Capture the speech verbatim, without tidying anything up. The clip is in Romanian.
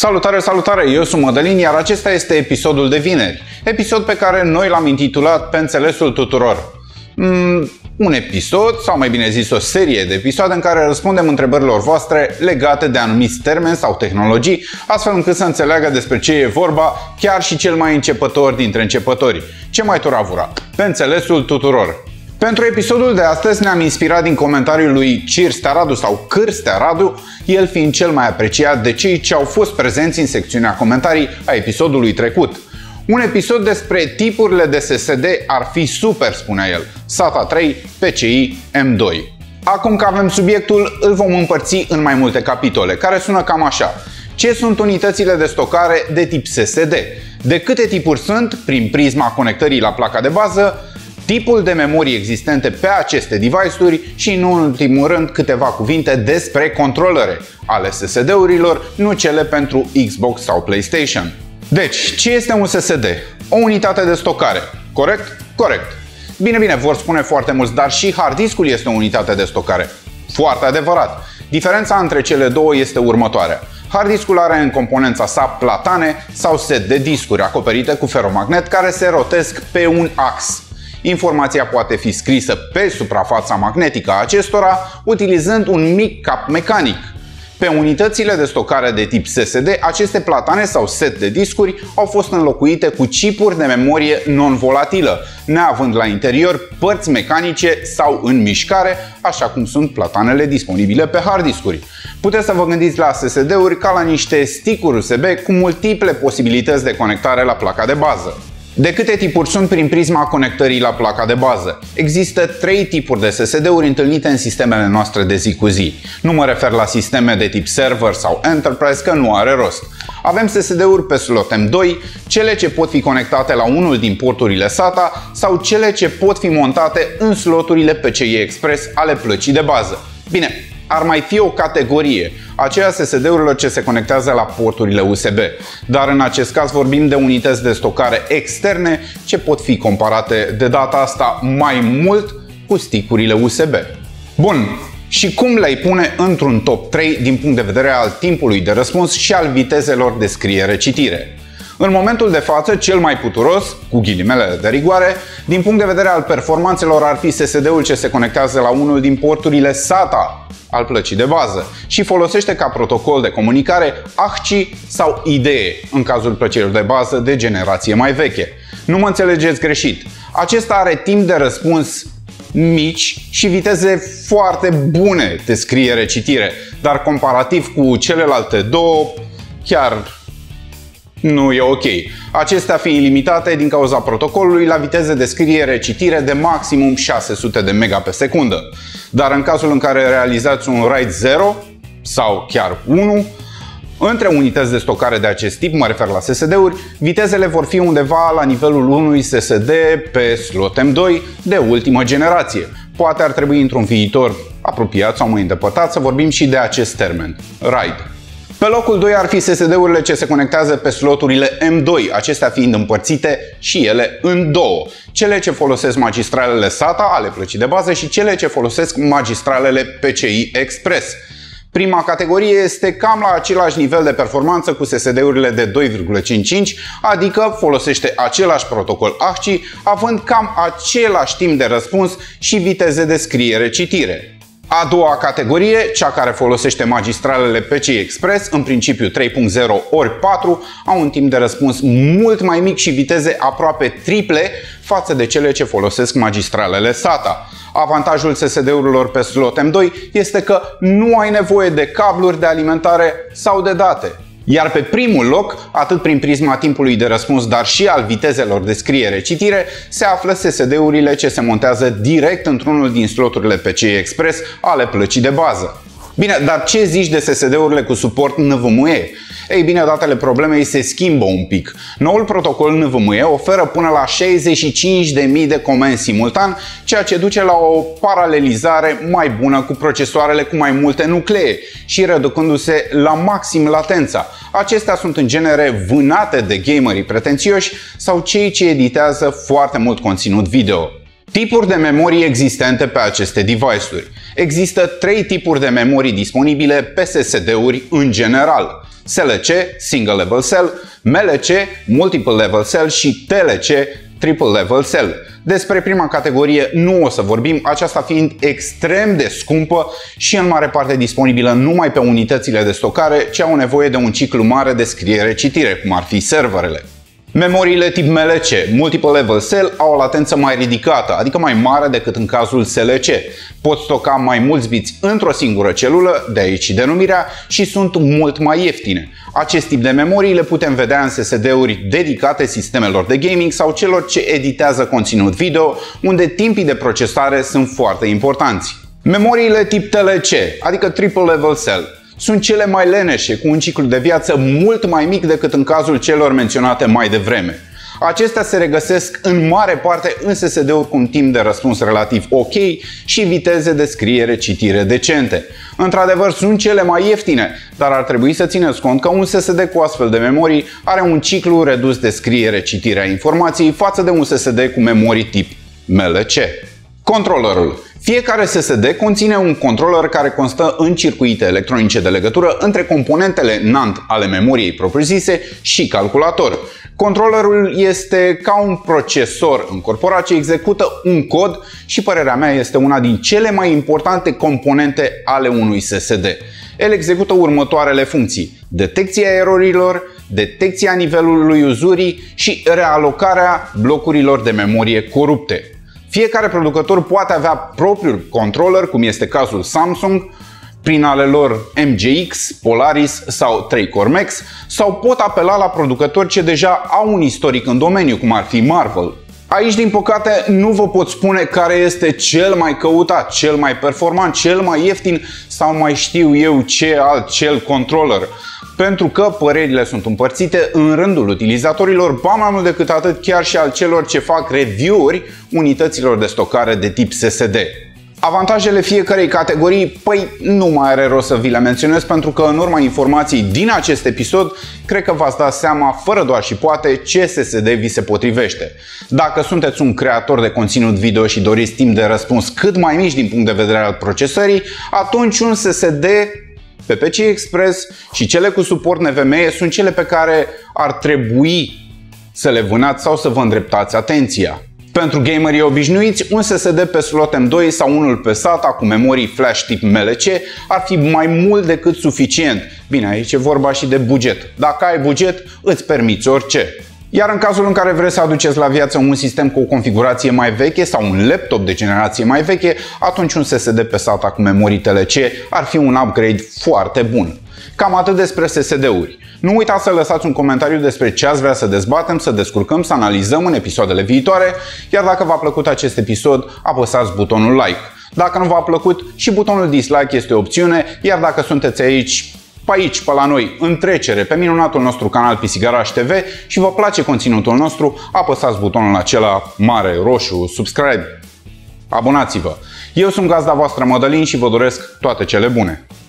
Salutare, salutare! Eu sunt Mădălin, iar acesta este episodul de vineri. Episod pe care noi l-am intitulat Pe înțelesul tuturor. Mm, un episod, sau mai bine zis o serie de episoade în care răspundem întrebărilor voastre legate de anumiți termeni sau tehnologii, astfel încât să înțeleagă despre ce e vorba chiar și cel mai începător dintre începători. Ce mai turavura? Pe înțelesul tuturor. Pentru episodul de astăzi ne-am inspirat din comentariul lui Cirstea Radu sau Cârstea Radu, el fiind cel mai apreciat de cei ce au fost prezenți în secțiunea comentarii a episodului trecut. Un episod despre tipurile de S S D ar fi super, spunea el. SATA trei, P C I, M doi. Acum că avem subiectul, îl vom împărți în mai multe capitole, care sună cam așa. Ce sunt unitățile de stocare de tip S S D? De câte tipuri sunt, prin prisma conectării la placa de bază, tipul de memorii existente pe aceste device-uri și, în ultimul rând, câteva cuvinte despre controlere ale S S D-urilor, nu cele pentru Xbox sau PlayStation. Deci, ce este un S S D? O unitate de stocare. Corect? Corect. Bine, bine, vor spune foarte mulți, dar și hard disk-ul este o unitate de stocare. Foarte adevărat. Diferența între cele două este următoarea. Hard disk-ul are în componența sa platane sau set de discuri acoperite cu feromagnet care se rotesc pe un ax. Informația poate fi scrisă pe suprafața magnetică a acestora utilizând un mic cap mecanic. Pe unitățile de stocare de tip S S D, aceste platane sau set de discuri au fost înlocuite cu chipuri de memorie non-volatilă, neavând la interior părți mecanice sau în mișcare, așa cum sunt platanele disponibile pe hard discuri. Puteți să vă gândiți la S S D-uri ca la niște stick-uri U S B cu multiple posibilități de conectare la placa de bază. De câte tipuri sunt prin prisma conectării la placa de bază? Există trei tipuri de S S D-uri întâlnite în sistemele noastre de zi cu zi. Nu mă refer la sisteme de tip server sau enterprise, că nu are rost. Avem S S D-uri pe slot M doi, cele ce pot fi conectate la unul din porturile SATA sau cele ce pot fi montate în sloturile P C I Express ale plăcii de bază. Bine, ar mai fi o categorie, aceea S S D-urilor ce se conectează la porturile U S B, dar în acest caz vorbim de unități de stocare externe ce pot fi comparate de data asta mai mult cu stick-urile U S B. Bun, și cum le-ai pune într-un top trei din punct de vedere al timpului de răspuns și al vitezelor de scriere-citire? În momentul de față, cel mai puturos, cu ghilimelele de rigoare, din punct de vedere al performanțelor ar fi S S D-ul ce se conectează la unul din porturile SATA al plăcii de bază și folosește ca protocol de comunicare A H C I sau I D E în cazul plăcilor de bază de generație mai veche. Nu mă înțelegeți greșit, acesta are timp de răspuns mici și viteze foarte bune de scriere-citire, dar comparativ cu celelalte două, chiar nu e ok. Acestea fiind limitate din cauza protocolului la viteze de scriere-citire de maximum șase sute de mega pe secundă. Dar în cazul în care realizați un RAID zero sau chiar unu, între unități de stocare de acest tip, mă refer la S S D-uri, vitezele vor fi undeva la nivelul unui S S D pe slot M doi de ultimă generație. Poate ar trebui într-un viitor apropiat sau mai îndepărtat să vorbim și de acest termen, RAID. Pe locul doi ar fi S S D-urile ce se conectează pe sloturile M doi, acestea fiind împărțite și ele în două. Cele ce folosesc magistralele SATA ale plăcii de bază și cele ce folosesc magistralele P C I Express. Prima categorie este cam la același nivel de performanță cu S S D-urile de doi virgulă cincizeci și cinci, adică folosește același protocol A H C I, având cam același timp de răspuns și viteze de scriere-citire. A doua categorie, cea care folosește magistralele P C I Express, în principiu trei punct zero ori patru, au un timp de răspuns mult mai mic și viteze aproape triple față de cele ce folosesc magistralele SATA. Avantajul S S D-urilor pe slot M doi este că nu ai nevoie de cabluri de alimentare sau de date. Iar pe primul loc, atât prin prisma timpului de răspuns, dar și al vitezelor de scriere-citire, se află S S D-urile ce se montează direct într-unul din sloturile P C I Express ale plăcii de bază. Bine, dar ce zici de S S D-urile cu suport N V M E? Ei bine, datele problemei se schimbă un pic. Noul protocol N V M E oferă până la șaizeci și cinci de mii de comenzi simultan, ceea ce duce la o paralelizare mai bună cu procesoarele cu mai multe nuclee și reducându-se la maxim latența. Acestea sunt în genere vânate de gamerii pretențioși sau cei ce editează foarte mult conținut video. Tipuri de memorie existente pe aceste device-uri. Există trei tipuri de memorii disponibile pe S S D-uri în general. S L C, Single Level Cell, M L C, Multiple Level Cell și T L C, Triple Level Cell. Despre prima categorie nu o să vorbim, aceasta fiind extrem de scumpă și în mare parte disponibilă numai pe unitățile de stocare ce au nevoie de un ciclu mare de scriere-citire, cum ar fi serverele. Memoriile tip M L C, Multiple Level Cell, au o latență mai ridicată, adică mai mare decât în cazul S L C. Pot stoca mai mulți biți într-o singură celulă, de aici și denumirea, și sunt mult mai ieftine. Acest tip de memorii le putem vedea în S S D-uri dedicate sistemelor de gaming sau celor ce editează conținut video, unde timpii de procesare sunt foarte importanți. Memoriile tip T L C, adică Triple Level Cell, sunt cele mai leneșe, cu un ciclu de viață mult mai mic decât în cazul celor menționate mai devreme. Acestea se regăsesc în mare parte în S S D-uri cu un timp de răspuns relativ ok și viteze de scriere-citire decente. Într-adevăr, sunt cele mai ieftine, dar ar trebui să țineți cont că un S S D cu astfel de memorii are un ciclu redus de scriere-citire a informației față de un S S D cu memorii tip M L C. Controllerul. Fiecare S S D conține un controller care constă în circuite electronice de legătură între componentele NAND ale memoriei propriu-zise și calculator. Controllerul este ca un procesor încorporat ce execută un cod și, părerea mea, este una din cele mai importante componente ale unui S S D. El execută următoarele funcții: detecția erorilor, detecția nivelului uzurii și realocarea blocurilor de memorie corupte. Fiecare producător poate avea propriul controller, cum este cazul Samsung, prin ale lor M G X, Polaris sau trei core Max, sau pot apela la producători ce deja au un istoric în domeniu, cum ar fi Marvell. Aici, din păcate, nu vă pot spune care este cel mai căutat, cel mai performant, cel mai ieftin sau mai știu eu ce alt cel controller, pentru că părerile sunt împărțite în rândul utilizatorilor, ba mai mult decât atât chiar și al celor ce fac review-uri unităților de stocare de tip S S D. Avantajele fiecarei categorii, păi nu mai are rost să vi le menționez, pentru că în urma informației din acest episod, cred că v-ați dat seama, fără doar și poate, ce S S D vi se potrivește. Dacă sunteți un creator de conținut video și doriți timp de răspuns cât mai mici din punct de vedere al procesării, atunci un S S D pe P C I Express și cele cu suport N V M e sunt cele pe care ar trebui să le vânați sau să vă îndreptați atenția. Pentru gamerii obișnuiți, un S S D pe slot M doi sau unul pe SATA cu memorii flash tip M L C ar fi mai mult decât suficient. Bine, aici e vorba și de buget. Dacă ai buget, îți permiți orice. Iar în cazul în care vreți să aduceți la viață un sistem cu o configurație mai veche sau un laptop de generație mai veche, atunci un S S D pe SATA cu memorii T L C ar fi un upgrade foarte bun. Cam atât despre S S D-uri. Nu uitați să lăsați un comentariu despre ce ați vrea să dezbatem, să descurcăm, să analizăm în episoadele viitoare, iar dacă v-a plăcut acest episod, apăsați butonul like. Dacă nu v-a plăcut, și butonul dislike este o opțiune, iar dacă sunteți aici, pe aici, pe la noi, în trecere, pe minunatul nostru canal P C Garage T V și vă place conținutul nostru, apăsați butonul acela mare, roșu, subscribe. Abonați-vă! Eu sunt gazda voastră Mădălin și vă doresc toate cele bune!